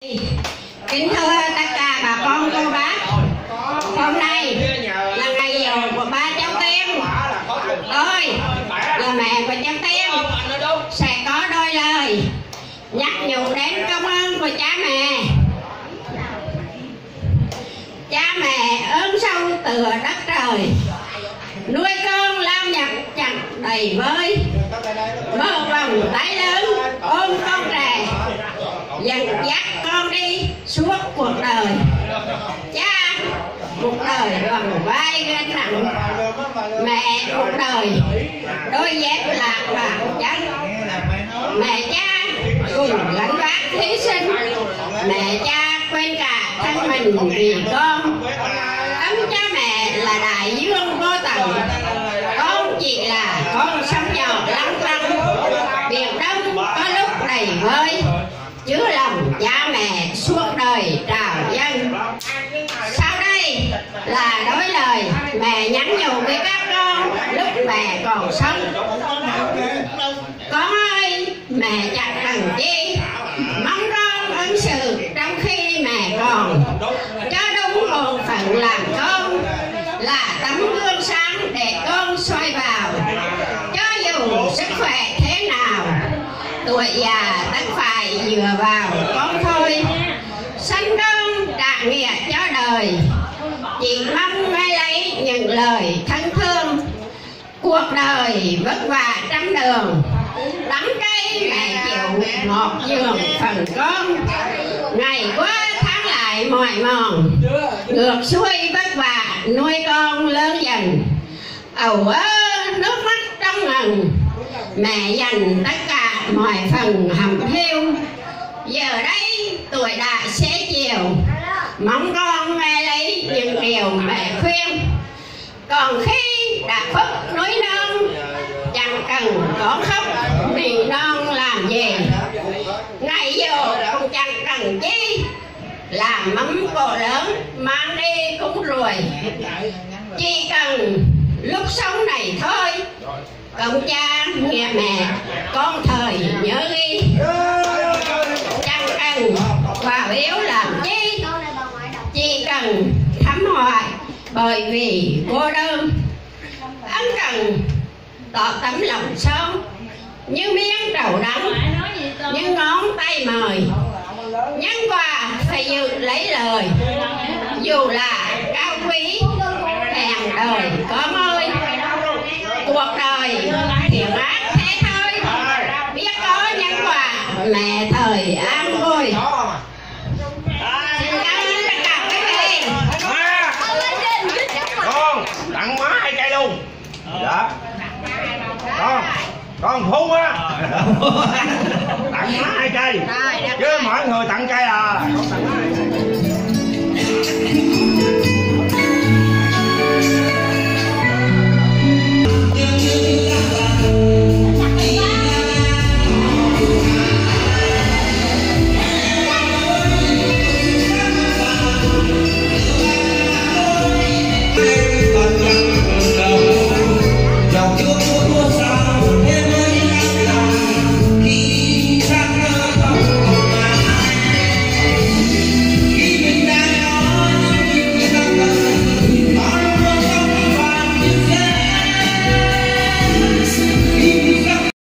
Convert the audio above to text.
Kính thưa tất cả bà con cô bác, hôm nay là ngày giỗ của ba cháu Tiên. Tôi là mẹ của cháu Tiên sẽ có đôi lời nhắc nhủ đến công ơn của cha mẹ. Cha mẹ ơn sâu từ đất trời, nuôi con lao nhật chẳng đầy vơi, mở vòng tay lớn ôm con trẻ, dẫn dắt con đi suốt cuộc đời. Cha một đời bằng vai gánh nặng, mẹ một đời đôi dép lạc vào chân. Mẹ cha cùng gánh vác hy sinh, mẹ cha quên cả thân mình vì con. Tấm cha mẹ là đại dương vô tận, con chỉ là con sóng nhỏ lăn tăn. Biển đông có lúc đầy vơi, chứa lòng cha mẹ suốt đời trào dâng. Sau đây là đối lời mẹ nhắn nhủ với các con lúc mẹ còn sống. Con ơi, mẹ chẳng cần chi, mong con ứng xử trong khi mẹ còn, cho đúng bổn phận làm con, là tấm gương sáng để con soi vào. Cho dù sức khỏe thế nào, tuổi già tất phải dựa vào con thôi. Sanh con trả nghĩa cho đời, chỉ mong nghe lấy những lời thân thương. Cuộc đời vất vả trăm đường, đắng cay mẹ chịu ngọt giường phần con. Ngày qua tháng lại mỏi mòn, ngược xuôi vất vả nuôi con lớn dần. Ầu ơ nước mắt trong ngần, mẹ dành tất cả mọi phần hầm hiu. Giờ đây tuổi đã xế chiều, mong con nghe lấy những điều mẹ khuyên. Còn khi đã khuất núi non, chẳng cần con khóc vì non làm gì. Ngày giờ cũng chẳng cần chi, làm mâm cỗ lớn mang đi cúng ruồi. Chỉ cần lúc sống này thôi, công cha nghĩa mẹ con thời nhớ ghi. Chẳng cần vào yếu làm chi, chỉ cần thăm hỏi bởi vì cô đơn. Ân cần tỏ tấm lòng sâu như miếng trầu đắng, như ngón tay mời. Nhân quà phải giữ lấy lời, dù là cao quý hèn đời con ơi. Cuộc đời thiện ác thế thôi, biết có nhân quà mẹ thời an vui. Xin cảm ơn tất cả quý vị. Con tặng má 2 cây luôn. Dạ con Phú á tặng má 2 cây chứ mọi người tặng cây à.